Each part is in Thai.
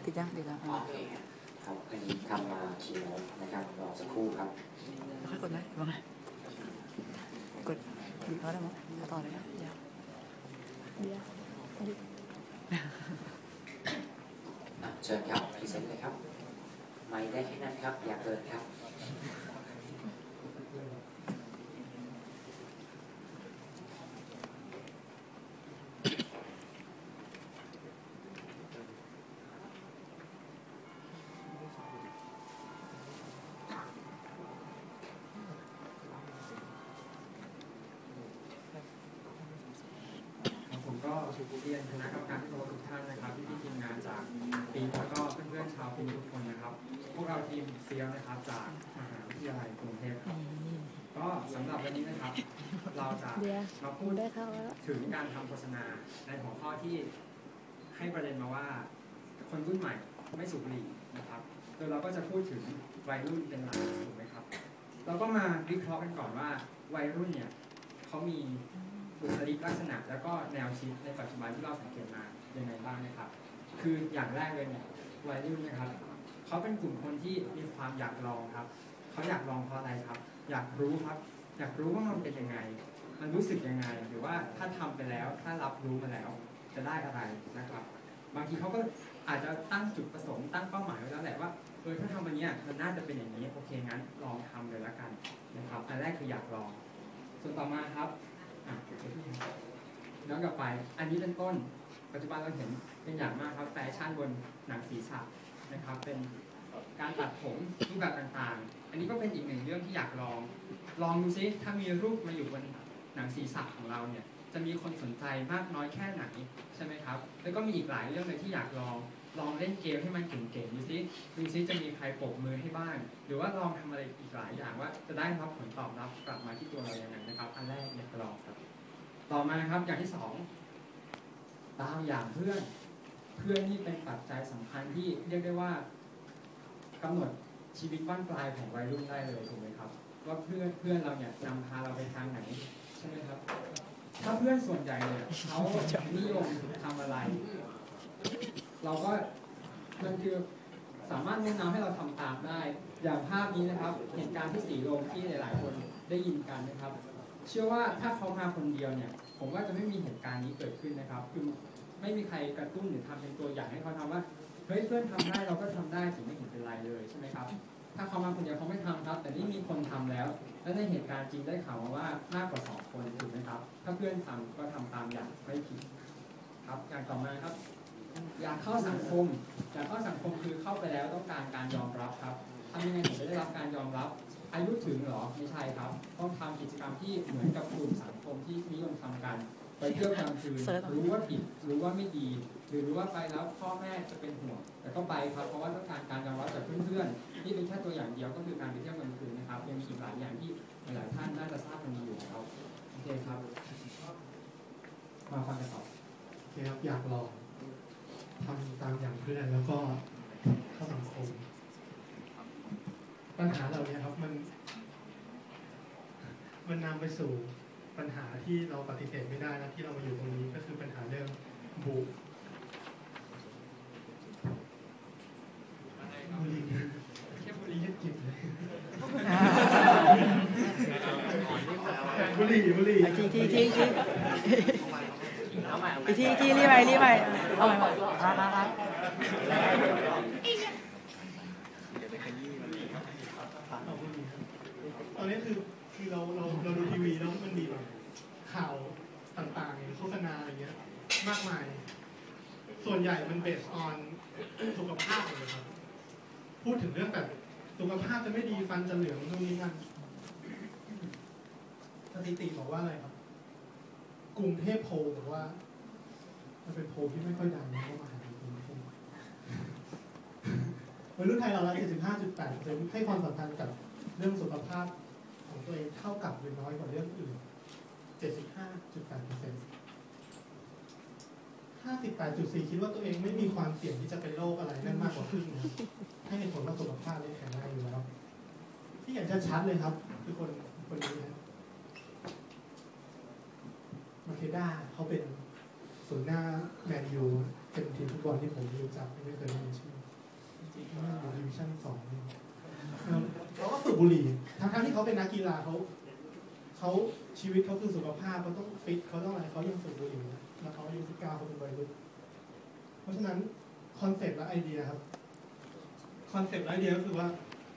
ติดยังติดแล้วครับอันนี้ทำมาคีย์โน้ตนะครับรอสักครู่ครับค่อยกดไหมว่าไงกดดีเขาได้ไหมต่อเลยนะเดี๋ยวเชิญครับพรีเซนต์เลยครับไม่ได้แค่นั้นครับอย่าเกินครับเรียนคณะกรรมการที่เคารพทุกท่านนะครับพี่ทีมงานจากปีแล้วก็เพื่อนๆชาวปีทุกคนนะครับพวกเราทีมเซียวนะครับจากมหาวิทยาลัยกรุงเทพครับก็สำหรับวันนี้นะครับเราจะมาพูดถึงการทำโฆษณาในหัวข้อที่ให้ประเด็นมาว่าคนรุ่นใหม่ไม่สูบบุหรี่นะครับโดยเราก็จะพูดถึงวัยรุ่นเป็นหลักถูกไหมครับเราก็มาวิเคราะห์กันก่อนว่าวัยรุ่นเนี่ยเขามีบุคลิกลักษณะแล้วก็แนวคิดในปัจจุบันที่เราสังเกตมายังไงบ้างนะครับคืออย่างแรกเลยเนี่ยวัยรุ่นนะครับเขาเป็นกลุ่มคนที่มีความอยากลองครับเขาอยากลองเพราะอะไรครับอยากรู้ครับอยากรู้ว่ามันเป็นยังไงมันรู้สึกยังไงหรือว่าถ้าทำไปแล้วถ้ารับรู้มาแล้วจะได้อะไรนะครับบางทีเขาก็อาจจะตั้งจุดประสงค์ตั้งเป้าหมายไว้แล้วแหละว่าถ้าทำอันนี้มันน่าจะเป็นอย่างนี้โอเคงั้นลองทำเลยละกันนะครับอันแรกคืออยากลองส่วนต่อมาครับย้อนกลับไปอันนี้เป็นต้นปัจจุบันเราเห็นเป็นอย่างมากครับแฟชั่นบนหนังศีรษะนะครับเป็นการตัดผมรูปแบบต่างๆอันนี้ก็เป็นอีกหนึ่งเรื่องที่อยากลองดูซิถ้ามีรูปมาอยู่บนหนังศีรษะของเราเนี่ยจะมีคนสนใจมากน้อยแค่ไหนใช่ไหมครับแล้วก็มีอีกหลายเรื่องเลยที่อยากลองเล่นเกมให้มันเก่งๆดูซิจะมีใครปรบมือให้บ้างหรือว่าลองทำอะไรอีกหลายอย่างว่าจะได้รับผลตอบรับกลับมาที่ตัวเราอย่างไรนะครับอันแรกเนี่ยลองครับต่อมาครับอย่างที่2ตามอย่างเพื่อนนี่เป็นปัจจัยสำคัญที่เรียกได้ว่ากำหนดชีวิตบ้านปลายของวัยรุ่นได้เลยถูกไหมครับว่าเพื่อนเราเนี่ยนำพาเราไปทางไหนใช่ไหมครับถ้าเพื่อนส่วนใหญ่เนี่ยเขานิยมทำอะไรเราก็มันคือสามารถโน้มน้าวให้เราทำตามได้อย่างภาพนี้นะครับเหตุการณ์ที่สีลมที่หลายๆคนได้ยินกันนะครับเชื่อว่าถ้าเขามาคนเดียวเนี่ยผมว่าจะไม่มีเหตุการณ์นี้เกิดขึ้นนะครับคือไม่มีใครกระตุ้นหรือทำเป็นตัวอย่างให้เขาทำว่าเฮ้ยเพื่อนทำได้เราก็ทำได้ถึงไม่เห็นเป็นไรเลยใช่ไหมครับถ้าเขามาคนเดียวเขาไม่ทำครับแต่นี่มีคนทำแล้วและในเหตุการณ์จริงได้ข่าวมาว่ามากกว่า2 คนถูกไหมครับถ้าเพื่อนทำก็ทำตามอย่างไม่ผิดครับอย่างต่อมาครับอยากเข้าสังคมคือเข้าไปแล้วต้องการการยอมรับครับทำยังไงถึงจะได้รับการยอมรับอายุถึงหรอไม่ใช่ครับต้องทำกิจกรรมที่เหมือนกับกลุ่มสังคมที่นิยมทำกันไปเที่ยวกลางคืนรู้ว่าผิดรู้ว่าไม่ดีหรือรู้ว่าไปแล้วพ่อแม่จะเป็นห่วงแต่ก็ไปครับเพราะว่าต้องการการยอมรับจากเพื่อนๆที่เป็นแค่ตัวอย่างเดียวก็คือการไปเที่ยวกลางคืนนะครับยังมีอีกหลายอย่างที่หลายท่านน่าจะทราบกันอยู่ครับโอเคครับมาฟังกันต่อโอเคครับอยากลองทำตามอย่างเพื่อนแล้วก็เข้าสังคมปัญหาเหล่านี้ครับมันนำไปสู่ปัญหาที่เราปฏิเสธไม่ได้นะที่เรามาอยู่ตรงนี้ก็คือปัญหาเรื่องบุหรี่แค่บุหรี่ยังจิบเลยบุหรี่ทีรีบไปเอาใหม่ตอนนี้คือเราดูทีวีแล้วมันมีแบบข่าวต่างๆโฆษณาอะไรเงี้ยมากมายส่วนใหญ่มันเบสออนสุขภาพเลยครับพูดถึงเรื่องแบบสุขภาพจะไม่ดีฟันจะเหลืองตรงนี้นั่นสถิติบอกว่าอะไรครับกรุงเทพโพลบอกว่ามันเป็นโพลที่ไม่ค่อยดังนะว่ามาหาคนวัยรุ่นไทยเราละ 75.8% ให้ความสำคัญกับเรื่องสุขภาพของตัวเองเท่ากับหรือน้อยกว่าเรื่องอื่น 75.8% 58.4 คิดว่าตัวเองไม่มีความเสี่ยงที่จะเป็นโรคอะไรนั่นมากกว่าครึ่งนะให้เหตุผลว่าสุขภาพแข็งแรงอยู่แล้วที่อย่างชัดเลยครับคือคนนี้นะมาเคด้าเขาเป็นศูนย์หน้าแมนยูเป็นทีมฟุตบอลที่ผมรู้จับไม่เคยได้ยินชื่อน่าอยู่ดิวิชั่น2นี่เขาก็สูบบุหรี่ทั้งที่เขาเป็นนักกีฬาเขาชีวิตเขาคือสุขภาพเขาต้องฟิตเขาต้องอะไรเขายังสูบบุหรี่นะแล้วเขาอายุ19เขาเป็นวัยรุ่นเพราะฉะนั้นคอนเซ็ปต์และไอเดียครับคอนเซ็ปต์และไอเดียก็คือว่า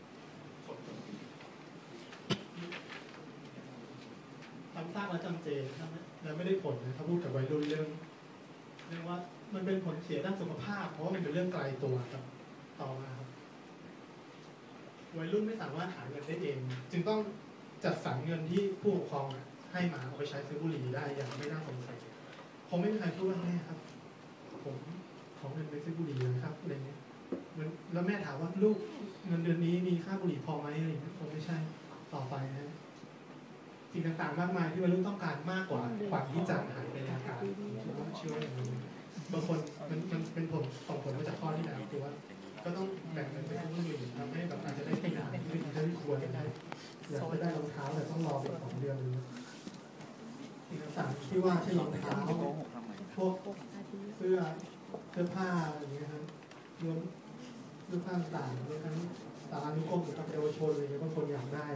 ทำสร้างและจำเจและไม่ได้ผลนะเขาพูดกับวัยรุ่นเรื่องว่ามันเป็นผลเสียด้านสุขภาพเพราะว่ามันเป็นเรื่องไกลตัวครับต่อมาครับวัยรุ่นไม่สามารถหาเงินได้เอง จึงต้องจัดสรรเงินที่ผู้ปกครองให้มาเอาไปใช้ซื้อบุหรี่ได้อย่างไม่น่าสงสัยคงไม่มีใครพูดว่าแม่ครับผมขอเงินไปซื้อบุหรี่นะครับอะไรเงี้ยแล้วแม่ถามว่าลูกเงินเดือนนี้มีค่าบุหรี่พอไหมอะไรเงี้ยคงไม่ใช่ต่อไปนะสิ่งต่างๆมากมายที่วัยรุ่นต้องการมากกว่าความที่จะหายไปในอากาศผมเชื่อว่าอย่างนี้บางคนมันเป็นผลส่งผลมาจากข้อที่แล้วคือว่าก็ต้องแบ่งเงินไปซื้อบุหรี่ทำให้แบบอาจจะได้กินอาหารที่ควรได้อยากจะได้รองเท้าแต่ต้องรอเป็น2 เดือนสิ่งต่างๆที่ว่าเช่นรองเท้าพวกเสื้อผ้าอย่างเงี้ยครับรวมเสื้อผ้าต่างๆรวมทั้งสารานุกรมหรือกับเยาวชนอะไรเงี้ยบางคนอยากได้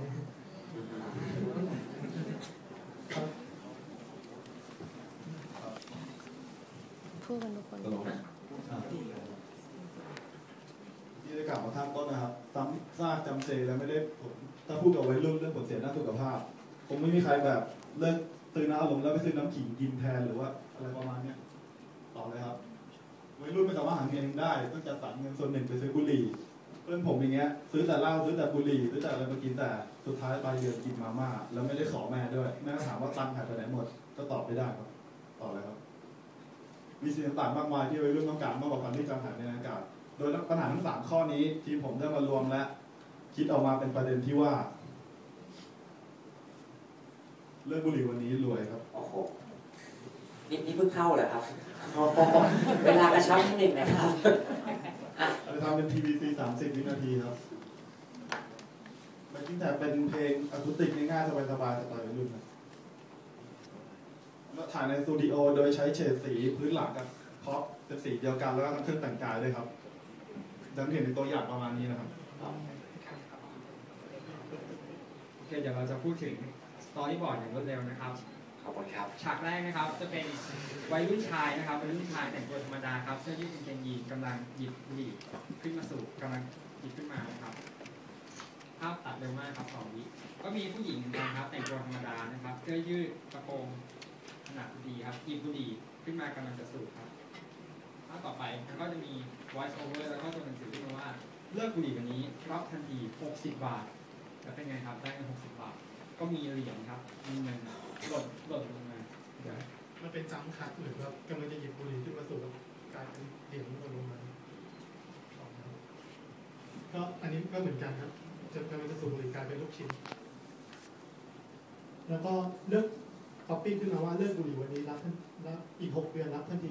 พูดกันทุกคนที่ได้กล่าวมาข้างต้นนะครับซ้ำซากจำเจแล้วไม่ได้ผลถ้าพูดกับวัยรุ่นเรื่องผลเสียด้านสุขภาพคงไม่มีใครแบบเลิกตื่นน้ำอารมณ์แล้วไปซื้อน้ำขิงกินแทนหรือว่าอะไรประมาณนี้ต่อเลยครับวัยรุ่นไม่สามารถหาเงินเองได้ต้องจัดสรรเงินส่วนหนึ่งไปซื้อบุหรี่เพื่อนผมอย่างเงี้ยซื้อแต่เหล้าซื้อแต่บุหรี่ซื้อแต่อะไรมากินแต่สุดท้ายปลายเดือนกินมาม่าแล้วไม่ได้ขอแม่ด้วยแม่ถามว่าตังค์หายไปไหนหมดก็ตอบไม่ได้ครับต่อเลยครับมีสิ่งต่างๆมากมายที่วัยรุ่นต้องการมากกว่าการที่จะหายในอากาศโดยปัญหาทั้ง3 ข้อนี้ทีมผมได้มารวมและคิดออกมาเป็นประเด็นที่ว่าเลิกบุหรี่วันนี้รวยครับโอ้โหนี่เพิ่งเข้าเหรอครับเวลากระชับนิดนึงนะครับจะทำเป็น PVC 30 วินาทีครับมันที่แต่เป็นเพลงอะคูสติกง่ายๆสบายๆสไตล์วัยรุ่นนะแล้วถ่ายในสตูดิโอโดยใช้เฉดสีพื้นหลังกับเพราะเป็นสีเดียวกันแล้วก็ทั้งเครื่องแต่งกายด้วยครับดังเห็นในตัวอย่างประมาณนี้นะครับโอเคเดี๋ยวเราจะพูดถึงสตอรี่บอร์ดอย่างรวดเร็วนะครับขอบคุณครับฉากแรกนะครับจะเป็นวัยรุ่นชายนะครับวัยรุ่นชายแต่งตัวธรรมดาครับเสื้อยืดกางเกงยีนกำลังหยิบบุหรี่ขึ้นมาสูบกำลังหยิบขึ้นมานะครับภาพตัดเร็วมากครับ2 วิก็มีผู้หญิงนะครับแต่งตัวธรรมดานะครับเสื้อยืดกระโปรงขนาดดีครับหยิบบุหรี่ขึ้นมากำลังจะสูบครับภาพต่อไปก็จะมี voice over แล้วก็ตัวหนังสือที่ว่าเลิกบุหรี่วันนี้รับทันที60 บาทแล้วเป็นไงครับได้เงิน60 บาทก็มีเหรียญครับมีเงินหล่นลงมามันเป็นจัมคัทหรือว่ากำลังจะหยิบบุหรี่ขึ้นมาสูบกลายเป็นเหรียญหล่นลงมาก็อันนี้ก็เหมือนกันครับกำลังจะสูบบุหรี่กลายเป็นลูกชิ้นแล้วก็เลือกcopyขึ้นมาว่าเลิกบุหรี่วันนี้รับอีก6 เดือนรับทันที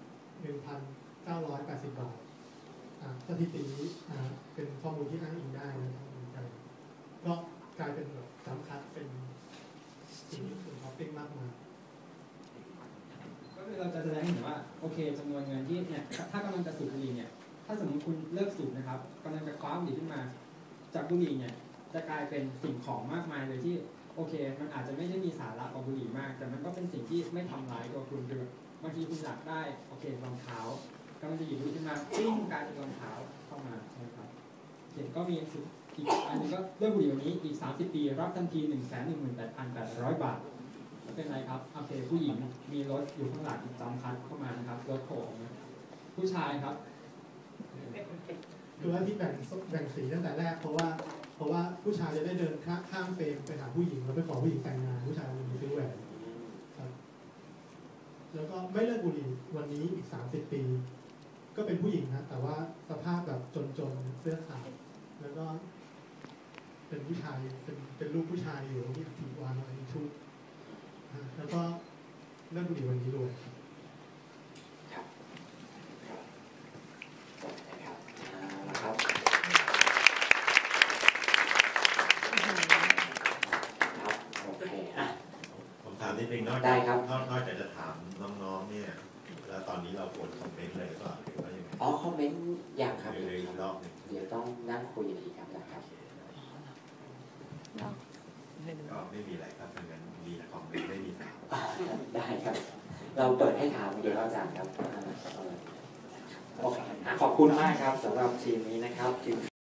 1,980 บาทสถิตินี้เป็นข้อมูลที่อ้างอิงได้นะครับเหมือนกันก็กลายเป็นแบบจัมคัทเป็นสิ่งที่ถูกคอปปิ้งมากมายก็คือเราจะแสดงเห็นว่าโอเคจำนวนเงินที่เนี่ยถ้ากำลังจะสูบบุหรี่เนี่ยถ้าสมมติคุณเลิกสูบนะครับกำลังจะคว้าบุหรี่ขึ้นมาจากบุหรี่เนี่ยจะกลายเป็นสิ่งของมากมายเลยที่โอเคมันอาจจะไม่ได้มีสาระของบุหรี่มากแต่มันก็เป็นสิ่งที่ไม่ทำร้ายตัวคุณคือบางทีคุณอยากได้โอเครองเท้ากำลังจะหยิบบุหรี่ขึ้นมาปิ้งกลายเป็นรองเท้าเข้ามานะครับเห็นก็มีอีกอันนึงก็เลิกบุหรี่วันนี้อีก30 ปีรับทันที 118,800 บาทเป็นไรครับโอเคผู้หญิงมีรถอยู่ข้างหลังจำคัดเข้ามานะครับรถโผล่ผู้ชายครับคือว่าที่แบ่งสีตั้งแต่แรกเพราะว่าผู้ชายจะได้เดินข้ามเฟรมไปหาผู้หญิงแล้วไปขอผู้หญิงแต่งงานผู้ชายมันมีซื้อแหวนครับแล้วก็ไม่เลิกบุหรี่วันนี้อีก30 ปีก็เป็นผู้หญิงนะแต่ว่าสภาพแบบจนเสื้อขาดแล้วก็เป็นผู้ชายเป็นลูกผู้ชายอยู่ที่ถือวางอะไรชุดแล้วก็เลิกบุหรี่วันนี้รวยครับครับโอเคผมถามนิดนึงนอกจากจะถามน้องๆเนี่ยแล้วตอนนี้เรากดคอมเมนต์เลยก็หรือว่ายังไงเข้าเมนต์อย่างครับเดี๋ยวอีกรอบหนึ่งเดี๋ยวต้องนั่งคุยอีกครับนะครับไม่ดูก็ไม่มีอะไรครับเพราะงั้นมีแต่คอมเมนต์ไม่มีถามได้ครับ เราเปิดให้ถามเดี๋ยวอาจารย์ครับโอเคขอบคุณมากครับสำหรับทีมนี้นะครับทีม